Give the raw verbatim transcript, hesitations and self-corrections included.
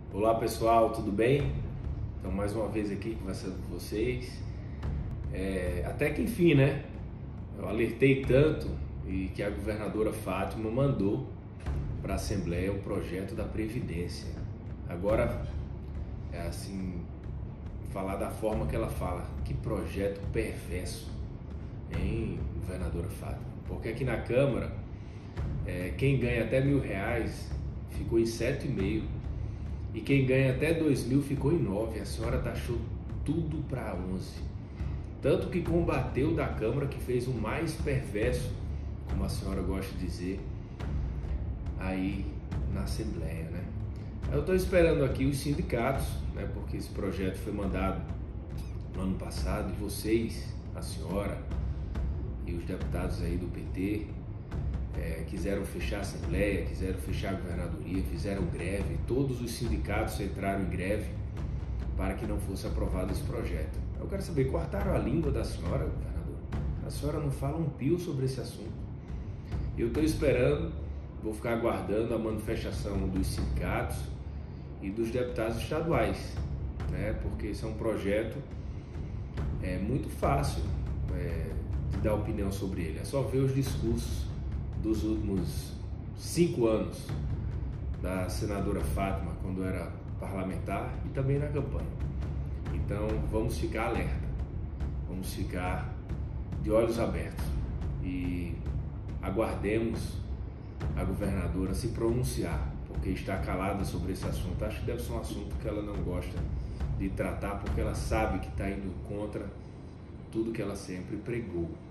Olá pessoal, tudo bem? Então mais uma vez aqui conversando com vocês. É, até que enfim, né? Eu alertei tanto e que a governadora Fátima mandou para a Assembleia o projeto da Previdência. Agora, é assim, falar da forma que ela fala, que projeto perverso, hein, governadora Fátima? Porque aqui na Câmara, é, quem ganha até mil reais ficou em sete e meio. E quem ganha até dois mil ficou em nove. A senhora taxou tudo para onze. Tanto que combateu da Câmara, que fez o mais perverso, como a senhora gosta de dizer, aí na Assembleia, né? Eu estou esperando aqui os sindicatos, né? Porque esse projeto foi mandado no ano passado e vocês, a senhora e os deputados aí do P T, É, quiseram fechar a Assembleia, quiseram fechar a governadoria, fizeram greve, todos os sindicatos entraram em greve para que não fosse aprovado esse projeto. Eu quero saber, cortaram a língua da senhora, governador? A senhora não fala um pio sobre esse assunto. Eu estou esperando, vou ficar aguardando a manifestação dos sindicatos e dos deputados estaduais, né? Porque esse é um projeto é, muito fácil é, de dar opinião sobre ele, é só ver os discursos dos últimos cinco anos da senadora Fátima, quando era parlamentar, e também na campanha. Então vamos ficar alerta, vamos ficar de olhos abertos e aguardemos a governadora se pronunciar, porque está calada sobre esse assunto. Acho que deve ser um assunto que ela não gosta de tratar, porque ela sabe que está indo contra tudo que ela sempre pregou.